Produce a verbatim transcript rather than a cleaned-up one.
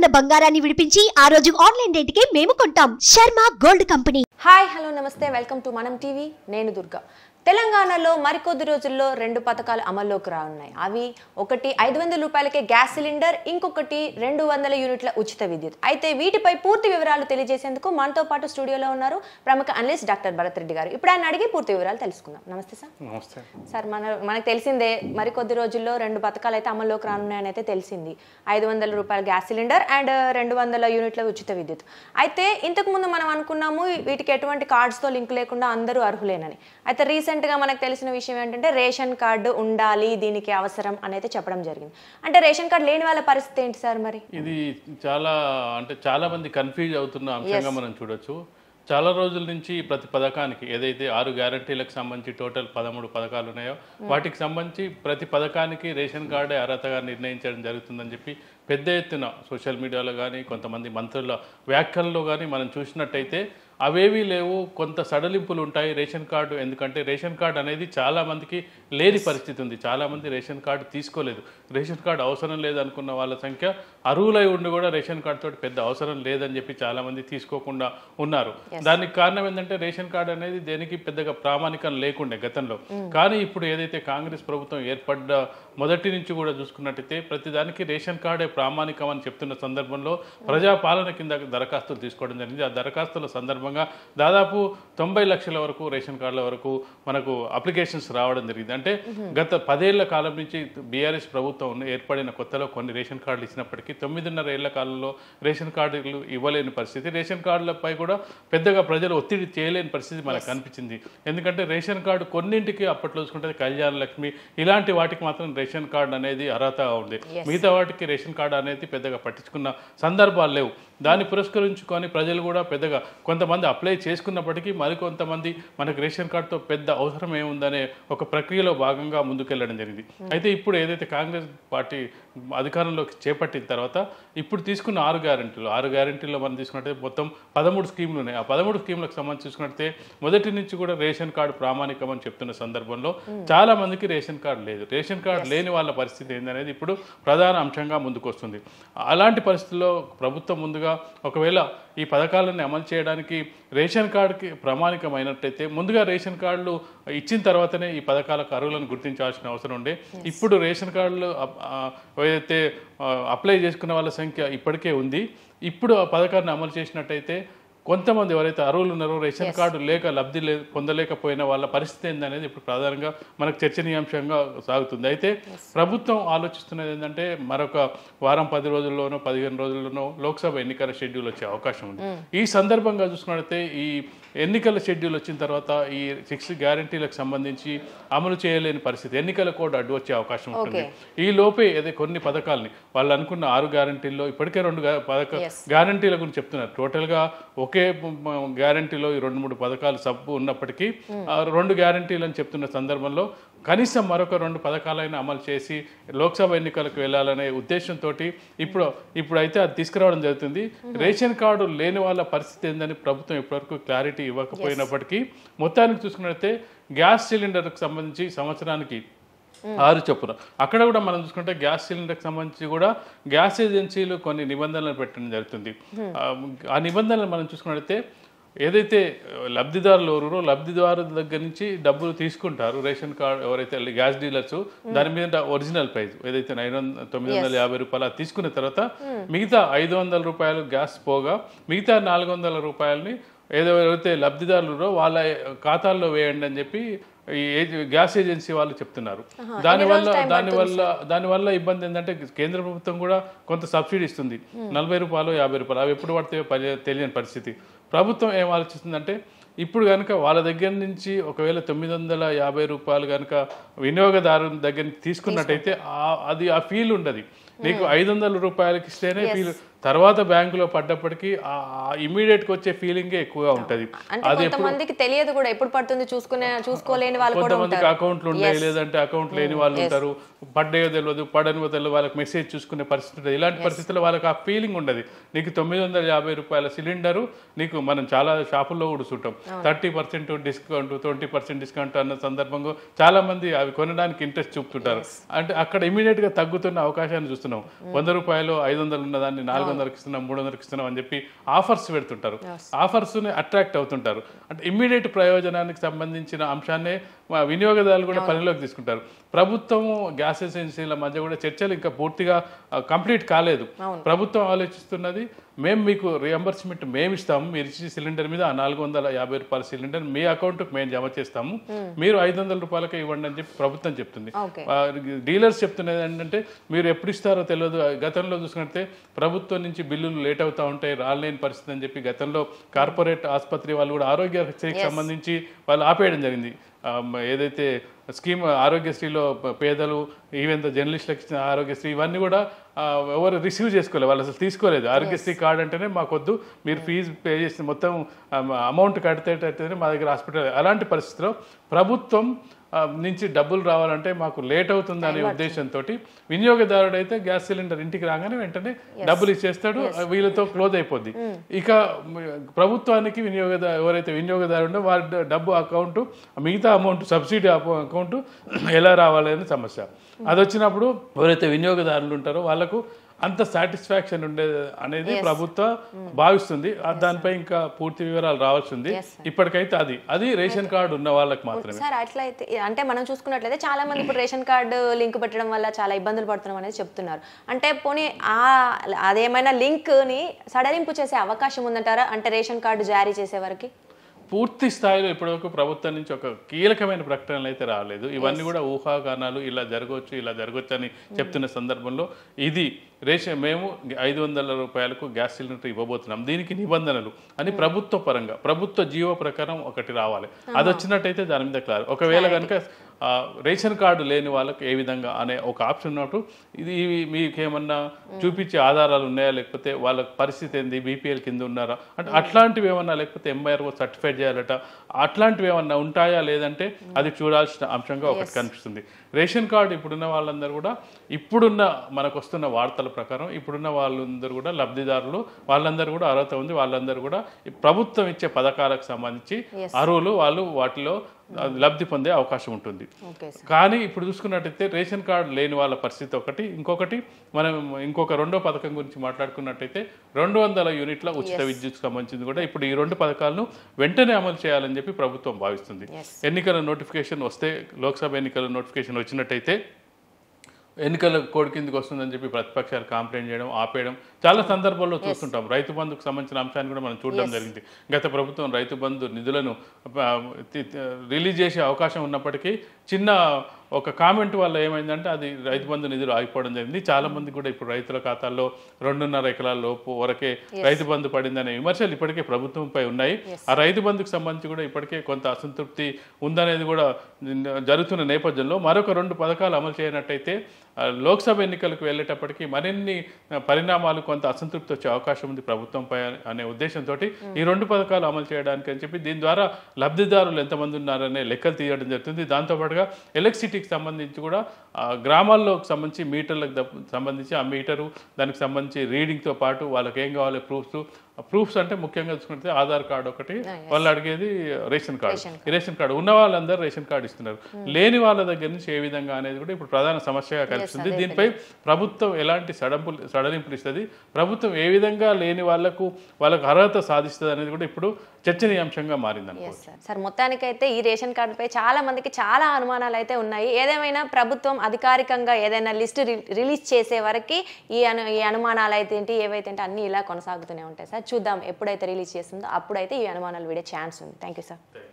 ఉన్న బంగారాన్ని విడిపించి ఆ రోజు ఆన్లైన్ రేటుకే మేము కొంటాం. Sharma gold company. Hi hello namaste, welcome to Manam TV. నేను దుర్గా. తెలంగాణలో మరికొద్ది రోజుల్లో రెండు పథకాలు అమల్లోకి రానున్నాయి. అవి ఒకటి ఐదు వందల రూపాయలకే గ్యాస్ సిలిండర్, ఇంకొకటి రెండు వందల యూనిట్ల ఉచిత విద్యుత్. అయితే వీటిపై పూర్తి వివరాలు తెలియజేసేందుకు మనతో పాటు స్టూడియోలో ఉన్నారు ప్రముఖ అనలిస్ట్ డాక్టర్ భరత్ రెడ్డి గారు. ఇప్పుడు ఆయన అడిగి పూర్తి వివరాలు తెలుసుకుందాం. నమస్తే సార్. నమస్తే సార్, మన మనకు తెలిసిందే మరికొద్ది రోజుల్లో రెండు పథకాలు అయితే అమల్లోకి రానున్నాయని అయితే తెలిసింది. ఐదు వందల రూపాయల గ్యాస్ సిలిండర్ అండ్ రెండు వందల యూనిట్ల ఉచిత విద్యుత్. అయితే ఇంతకు ముందు మనం అనుకున్నాము వీటికి ఎటువంటి కార్డ్స్తో లింక్ లేకుండా అందరూ అర్హులేనని. అయితే రీసెంట్ గా మనకు తెలిసిన విషయం ఏంటంటే రేషన్ కార్డు ఉండాలి, దీనికి అవసరం అనేది చెప్పడం జరిగింది. అంటే రేషన్ కార్డు లేని వాళ్ళ పరిస్థితి ఏంటి సార్? మరి ఇది చాలా అంటే చాలా మంది కన్ఫ్యూజ్ అవుతున్న అంశంగా మనం చూడొచ్చు. చాలా రోజుల నుంచి ప్రతి పథకానికి ఏదైతే ఆరు గ్యారంటీలకు సంబంధించి టోటల్ పదమూడు పథకాలు ఉన్నాయో వాటికి సంబంధించి ప్రతి పథకానికి రేషన్ కార్డే అర్హతగా నిర్ణయించడం జరుగుతుందని చెప్పి పెద్ద ఎత్తున సోషల్ మీడియాలో కానీ కొంతమంది మంత్రుల వ్యాఖ్యల్లో కానీ మనం చూసినట్టయితే అవేవీ లేవు, కొంత సడలింపులు ఉంటాయి రేషన్ కార్డు. ఎందుకంటే రేషన్ కార్డు అనేది చాలామందికి లేని పరిస్థితి ఉంది. చాలామంది రేషన్ కార్డు తీసుకోలేదు. రేషన్ కార్డు అవసరం లేదనుకున్న వాళ్ళ సంఖ్య అర్హులై ఉండి కూడా రేషన్ కార్డు తోటి పెద్ద అవసరం లేదని చెప్పి చాలామంది తీసుకోకుండా ఉన్నారు. దానికి కారణం ఏంటంటే రేషన్ కార్డు అనేది దేనికి పెద్దగా ప్రామాణికం లేకుండే గతంలో. కానీ ఇప్పుడు ఏదైతే కాంగ్రెస్ ప్రభుత్వం ఏర్పడ్డ మొదటి నుంచి కూడా చూసుకున్నట్టయితే ప్రతిదానికి రేషన్ కార్డే ప్రామాణికం అని చెప్తున్న సందర్భంలో ప్రజాపాలన కింద దరఖాస్తులు తీసుకోవడం జరిగింది. ఆ దరఖాస్తుల సందర్భంగా దాదాపు తొంభై లక్షల వరకు రేషన్ కార్డుల వరకు మనకు అప్లికేషన్స్ రావడం జరిగింది. అంటే గత పదేళ్ల కాలం నుంచి బీఆర్ఎస్ ప్రభుత్వం ఏర్పడిన కొత్తలో కొన్ని రేషన్ కార్డులు ఇచ్చినప్పటికీ తొమ్మిదిన్నర ఏళ్ల కాలంలో రేషన్ కార్డులు ఇవ్వలేని పరిస్థితి, రేషన్ కార్డులపై కూడా పెద్దగా ప్రజలు ఒత్తిడి చేయలేని పరిస్థితి మనకు కనిపించింది. ఎందుకంటే రేషన్ కార్డు కొన్నింటికి అప్పట్లో చూసుకుంటే కళ్యాణ లక్ష్మి ఇలాంటి వాటికి మాత్రం రేషన్ కార్డు అనేది అర్హతగా ఉంది. మిగతా వాటికి రేషన్ కార్డు అనేది పెద్దగా పట్టించుకున్న సందర్భాలు లేవు. దాన్ని పురస్కరించుకొని ప్రజలు కూడా పెద్దగా కొంతమంది అప్లై చేసుకున్నప్పటికీ మరికొంతమంది మనకు రేషన్ కార్డుతో పెద్ద అవసరం ఏముందనే ఒక ప్రక్రియలో భాగంగా ముందుకెళ్లడం జరిగింది. అయితే ఇప్పుడు ఏదైతే కాంగ్రెస్ పార్టీ అధికారంలోకి చేపట్టిన తర్వాత ఇప్పుడు తీసుకున్న ఆరు గ్యారెంటీలు ఆరు గ్యారెంటీల్లో మనం తీసుకున్నట్టయితే మొత్తం పదమూడు స్కీములు ఉన్నాయి. ఆ పదమూడు స్కీములకు సంబంధించి చూసుకున్నట్టయితే మొదటి నుంచి కూడా రేషన్ కార్డు ప్రామాణికం అని చెప్తున్న సందర్భంలో చాలా మందికి రేషన్ కార్డు లేదు. రేషన్ కార్డు లేని వాళ్ళ పరిస్థితి ఏందనేది ఇప్పుడు ప్రధాన అంశంగా ముందుకు వస్తుంది. అలాంటి పరిస్థితుల్లో ప్రభుత్వం ముందుగా ఒకవేళ ఈ పథకాలను అమలు చేయడానికి రేషన్ కార్డుకి ప్రామాణికమైనట్టయితే ముందుగా రేషన్ కార్డులు ఇచ్చిన తర్వాతనే ఈ పథకాలకు అర్హులను గుర్తించాల్సిన అవసరం ఉండే. ఇప్పుడు రేషన్ కార్డులు ఏదైతే అప్లై చేసుకున్న వాళ్ళ సంఖ్య ఇప్పటికే ఉంది. ఇప్పుడు ఆ పథకాన్ని అమలు చేసినట్టయితే కొంతమంది ఎవరైతే అర్హులు ఉన్నారో రేషన్ కార్డు లేక లబ్ధి లే పొందలేకపోయిన వాళ్ళ పరిస్థితి ఏందనేది ఇప్పుడు ప్రధానంగా మనకు చర్చనీయాంశంగా సాగుతుంది. అయితే ప్రభుత్వం ఆలోచిస్తున్నది ఏంటంటే మరొక వారం పది రోజుల్లోనో పదిహేను రోజుల్లోనో లోక్సభ ఎన్నికల షెడ్యూల్ వచ్చే అవకాశం ఉంది. ఈ సందర్భంగా చూసుకున్నట్లయితే ఈ ఎన్నికల షెడ్యూల్ వచ్చిన తర్వాత ఈ సిక్స్ గ్యారంటీలకు సంబంధించి అమలు చేయలేని పరిస్థితి, ఎన్నికల కోడ్ అడ్డు వచ్చే అవకాశం ఉంటుంది. ఈ లోపే ఏదో కొన్ని పథకాలని వాళ్ళు అనుకున్న ఆరు గ్యారంటీల్లో ఇప్పటికే రెండు పథక గ్యారంటీల గురించి చెప్తున్నారు. టోటల్గా ఒకే గ్యారంటీలో ఈ రెండు మూడు పథకాలు సబ్బు ఉన్నప్పటికీ రెండు గ్యారంటీలు అని చెప్తున్న సందర్భంలో కనీసం మరొక రెండు పథకాలైనా అమలు చేసి లోక్సభ ఎన్నికలకు వెళ్ళాలనే ఉద్దేశంతో ఇప్పుడు ఇప్పుడైతే అది తీసుకురావడం జరుగుతుంది. రేషన్ కార్డు లేని వాళ్ళ పరిస్థితి ఏందని ప్రభుత్వం ఇప్పటివరకు క్లారిటీ ఇవ్వకపోయినప్పటికీ మొత్తానికి చూసుకున్నట్లయితే గ్యాస్ సిలిండర్కి సంబంధించి సంవత్సరానికి ఆరు చొప్పున అక్కడ కూడా మనం చూసుకుంటే గ్యాస్ సిలిండర్కి సంబంధించి కూడా గ్యాస్ ఏజెన్సీలు కొన్ని నిబంధనలు పెట్టడం జరుగుతుంది. ఆ నిబంధనలు మనం చూసుకున్నట్లయితే ఏదైతే లబ్ధిదారులు ఎవరో లబ్ధిదారుల దగ్గర నుంచి డబ్బులు తీసుకుంటారు రేషన్ కార్డు ఎవరైతే గ్యాస్ డీలర్స్ దాని మీద ఒరిజినల్ ప్రైస్ ఏదైతే నైన్ వందల తొమ్మిది వందల యాభై రూపాయలు తీసుకున్న తర్వాత మిగతా ఐదు వందల రూపాయలు గ్యాస్ పోగా మిగతా నాలుగు వందల రూపాయలని ఏదైతే లబ్ధిదారులు వాళ్ళ ఖాతాల్లో వేయండి అని చెప్పి ఈ గ్యాస్ ఏజెన్సీ వాళ్ళు చెప్తున్నారు. దానివల్ల దానివల్ల దానివల్ల ఇబ్బంది ఏంటంటే కేంద్ర ప్రభుత్వం కూడా కొంత సబ్సిడీ ఇస్తుంది, నలభై రూపాయలు యాభై రూపాయలు అవి ఎప్పుడు పడితే తెలియని పరిస్థితి. ప్రభుత్వం ఏం ఆలోచిస్తుందంటే ఇప్పుడు కనుక వాళ్ళ దగ్గర నుంచి ఒకవేళ తొమ్మిది వందల యాభై రూపాయలు కనుక వినియోగదారుని దగ్గర నుంచి తీసుకున్నట్టయితే అది ఆ ఫీల్ ఉండదు. నీకు ఐదు వందల రూపాయలకి ఇస్తేనే ఫీల్ తర్వాత బ్యాంకులో పడ్డప్పటికీ ఇమీడియట్గా వచ్చే ఫీలింగే ఎక్కువగా ఉంటుంది. అది కొంతమందికి తెలియదు కూడా ఎప్పుడు పడుతుంది చూసుకునే చూసుకోలేని వాళ్ళు కూడా కొంతమందికి అకౌంట్లు ఉంటాయి, లేదంటే అకౌంట్ లేని వాళ్ళు ఉంటారు, పడ్డాయో తెలియదు పడనివో తెలియదు, వాళ్ళకి మెసేజ్ చూసుకునే పరిస్థితి ఉంటుంది. ఇలాంటి పరిస్థితుల్లో వాళ్ళకి ఆ ఫీలింగ్ ఉండదు. నీకు తొమ్మిది వందల యాభై రూపాయల సిలిండరు నీకు మనం చాలా షాపుల్లో కూడా చూస్తాం thirty percent discount twenty percent discount అన్న సందర్భంగా చాలా మంది అవి కొనడానికి ఇంట్రెస్ట్ చూపుతుంటారు. అంటే అక్కడ ఇమీడియట్ గా తగ్గుతున్న అవకాశాన్ని చూస్తున్నాం. వంద రూపాయలు ఐదు వందలు ఉన్న దాన్ని నాలుగు నాలుగు వందలకి ఇస్తున్నాం మూడు వందలకి ఇస్తున్నాం అని చెప్పి ఆఫర్స్ పెడుతుంటారు. ఆఫర్స్ని అట్రాక్ట్ అవుతుంటారు. అంటే ఇమ్మీడియట్ ప్రయోజనానికి సంబంధించిన అంశాన్నే వినియోగదారులు కూడా పరిలోకి తీసుకుంటారు. ప్రభుత్వము గ్యాస్ ఏజెన్సీల మధ్య కూడా చర్చలు ఇంకా పూర్తిగా కంప్లీట్ కాలేదు. ప్రభుత్వం ఆలోచిస్తున్నది మేము మీకు రియంబర్స్మెంట్ మేము ఇస్తాము, మీరు ఇచ్చే సిలిండర్ మీద ఆ నాలుగు వందల యాభై రూపాయల సిలిండర్ మీ అకౌంట్కి మేము జమ చేస్తాము, మీరు ఐదు వందల రూపాయలకే ఇవ్వండి అని చెప్పి ప్రభుత్వం చెప్తుంది. డీలర్స్ చెప్తున్నది ఏంటంటే మీరు ఎప్పుడు ఇస్తారో తెలియదు. గతంలో చూసుకుంటే ప్రభుత్వం నుంచి బిల్లులు లేట్ అవుతూ ఉంటాయి, రాలేని పరిస్థితి అని చెప్పి గతంలో కార్పొరేట్ ఆసుపత్రి వాళ్ళు కూడా ఆరోగ్యశ్రీకి సంబంధించి వాళ్ళు ఆపేయడం జరిగింది. ఏదైతే స్కీమ్ ఆరోగ్యశ్రీలో పేదలు ఈవెన్ జర్నలిస్టులకు ఇచ్చిన ఆరోగ్యశ్రీ ఇవన్నీ కూడా ఎవరు రిసీవ్ చేసుకోలేదు, వాళ్ళు అసలు తీసుకోలేదు. ఆరోగ్యశ్రీ కార్డు అంటేనే మాకొద్దు, మీరు ఫీజు పే చేసిన మొత్తం అమౌంట్ కడితేటైతేనే మా దగ్గర హాస్పిటల్. అలాంటి పరిస్థితిలో ప్రభుత్వం నుంచి డబ్బులు రావాలంటే మాకు లేట్ అవుతుంది అనే ఉద్దేశంతో వినియోగదారుడు అయితే గ్యాస్ సిలిండర్ ఇంటికి రాగానే వెంటనే డబ్బులు ఇచ్చేస్తాడు, వీళ్ళతో క్లోజ్ అయిపోద్ది. ఇక ప్రభుత్వానికి వినియోగదా ఎవరైతే వినియోగదారుడో వారి డబ్బు అకౌంట్ మిగతా అమౌంట్ సబ్సిడీ అకౌంట్ ఎలా రావాలనే సమస్య. అది వచ్చినప్పుడు ఎవరైతే వినియోగదారులు ఉంటారో వాళ్ళకు అంత సాటిస్ఫాక్షన్ ఉండేది అనేది ప్రభుత్వం భావిస్తుంది. దానిపై ఇంకా పూర్తి వివరాలు రావాల్సింది. ఇప్పటికైతే అది అది రేషన్ కార్డు ఉన్న వాళ్ళకి మాత్రమే. సార్ అట్లయితే అంటే మనం చూసుకున్నట్లయితే చాలా మంది ఇప్పుడు రేషన్ కార్డు లింక్ పెట్టడం వల్ల చాలా ఇబ్బందులు పడుతున్నాం అనేది చెప్తున్నారు. అంటే పోనీ ఆ అదేమైనా లింక్ ని సడలింపు చేసే అవకాశం ఉందంటారా? అంటే రేషన్ కార్డు జారీ చేసే వరకు పూర్తి స్థాయిలో ఇప్పటివరకు ప్రభుత్వం నుంచి ఒక కీలకమైన ప్రకటనలు అయితే రాలేదు. ఇవన్నీ కూడా ఊహాగానాలు, ఇలా జరగవచ్చు ఇలా జరగవచ్చు అని చెప్తున్న సందర్భంలో ఇది రేషన్ మేము ఐదు వందల రూపాయలకు గ్యాస్ సిలిండర్ ఇవ్వబోతున్నాం, దీనికి నిబంధనలు అని ప్రభుత్వ పరంగా ప్రభుత్వ జీవో ప్రకారం ఒకటి రావాలి. అది వచ్చినట్టయితే దాని మీద క్లారి. ఒకవేళ కనుక రేషన్ కార్డు లేని వాళ్ళకి ఏ విధంగా అనే ఒక ఆప్షన్ ఉన్నట్టు ఇది మీకు ఏమన్నా చూపించే ఆధారాలు ఉన్నాయా, లేకపోతే వాళ్ళ పరిస్థితి ఏంది, బీపీఎల్ కింద ఉన్నారా అంటే అట్లాంటివి ఏమన్నా, లేకపోతే ఎంఐఆర్ఓ సర్టిఫైడ్ చేయాలట, అట్లాంటివి ఏమన్నా ఉంటాయా లేదంటే అది చూడాల్సిన అంశంగా ఒకటి కనిపిస్తుంది. రేషన్ కార్డు ఇప్పుడున్న వాళ్ళందరూ కూడా ఇప్పుడున్న మనకు వస్తున్న వార్తల ప్రకారం ఇప్పుడున్న వాళ్ళందరూ కూడా లబ్ధిదారులు, వాళ్ళందరూ కూడా అర్హత ఉంది, వాళ్ళందరూ కూడా ప్రభుత్వం ఇచ్చే పథకాలకు సంబంధించి అర్హులు, వాళ్ళు వాటిలో లబ్ధి పొందే అవకాశం ఉంటుంది. కానీ ఇప్పుడు చూసుకున్నట్టయితే రేషన్ కార్డు లేని వాళ్ళ పరిస్థితి ఒకటి. ఇంకొకటి మనం ఇంకొక రెండో పథకం గురించి మాట్లాడుకున్నట్టయితే రెండు వందల యూనిట్ల ఉచిత విద్యుత్ సంబంధించింది కూడా ఇప్పుడు ఈ రెండు పథకాలను వెంటనే అమలు చేయాలని చెప్పి ప్రభుత్వం భావిస్తుంది. ఎన్నికల నోటిఫికేషన్ వస్తే, లోక్సభ ఎన్నికల నోటిఫికేషన్ వచ్చినట్టయితే ఎన్నికల కోడ్ కిందకి వస్తుందని చెప్పి ప్రతిపక్షాలు కాంప్లైంట్ చేయడం, ఆపేయడం చాలా సందర్భాల్లో చూస్తుంటాం. రైతు బంధుకు సంబంధించిన అంశాన్ని కూడా మనం చూడడం జరిగింది. గత ప్రభుత్వం రైతు బంధు నిధులను రిలీజ్ చేసే అవకాశం ఉన్నప్పటికీ చిన్న ఒక కామెంట్ వల్ల ఏమైందంటే అది రైతు బంధు నిధులు ఆగిపోవడం జరిగింది. చాలా మంది కూడా ఇప్పుడు రైతుల ఖాతాల్లో రెండున్నర ఎకరాల లోపు వరకే రైతు బంధు పడిందనే విమర్శలు ఇప్పటికే ప్రభుత్వంపై ఉన్నాయి. ఆ రైతు బంధుకు సంబంధించి కూడా ఇప్పటికే కొంత అసంతృప్తి ఉందనేది కూడా జరుగుతున్న నేపథ్యంలో మరొక రెండు పథకాలు అమలు చేయనట్టయితే లోక్సభ ఎన్నికలకు వెళ్ళేటప్పటికీ మరిన్ని పరిణామాలు, కొంత అసంతృప్తి వచ్చే అవకాశం ఉంది ప్రభుత్వంపై అనే ఉద్దేశంతో ఈ రెండు పథకాలు అమలు చేయడానికి అని చెప్పి దీని ద్వారా లబ్ధిదారులు ఎంతమంది ఉన్నారనే లెక్కలు తీయడం జరుగుతుంది. దాంతోపాటుగా ఎలక్ట్రిసిటీకి సంబంధించి కూడా గ్రామాల్లోకి సంబంధించి మీటర్లకు సంబంధించి ఆ మీటరు దానికి సంబంధించి రీడింగ్తో పాటు వాళ్ళకి ఏం కావాలి ప్రూఫ్స్ ప్రూఫ్స్ అంటే ముఖ్యంగా చూసుకుంటే ఆధార్ కార్డు ఒకటి, వాళ్ళు అడిగేది రేషన్ కార్డు. ఈ రేషన్ కార్డు ఉన్న వాళ్ళందరూ రేషన్ కార్డు ఇస్తున్నారు, లేని వాళ్ళ దగ్గర నుంచి ఏ విధంగా అనేది కూడా ఇప్పుడు ప్రధాన సమస్యగా కనిపిస్తుంది. దీనిపై ప్రభుత్వం ఎలాంటి సడలింపులు సడలింపులు ఇస్తుంది, ప్రభుత్వం ఏ విధంగా లేని వాళ్లకు వాళ్ళకు అర్హత సాధిస్తుంది అనేది కూడా ఇప్పుడు చర్చనీయాంశంగా మారింది అనుకోవచ్చు. సార్ మొత్తానికైతే ఈ రేషన్ కార్డుపై చాలా మందికి చాలా అనుమానాలు అయితే ఉన్నాయి. ఏదేమైనా ప్రభుత్వం అధికారికంగా ఏదైనా లిస్ట్ రిలీజ్ చేసే వరకు ఈ అను ఈ అనుమానాలు అయితే ఏంటి ఏవైతే ఏంటి అన్నీ ఇలా కొనసాగుతూనే ఉంటాయి సార్. చూద్దాం ఎప్పుడైతే రిలీజ్ చేస్తుందో అప్పుడైతే ఈ అనుమానాలు వీడే ఛాన్స్ ఉంది. Thank you sir.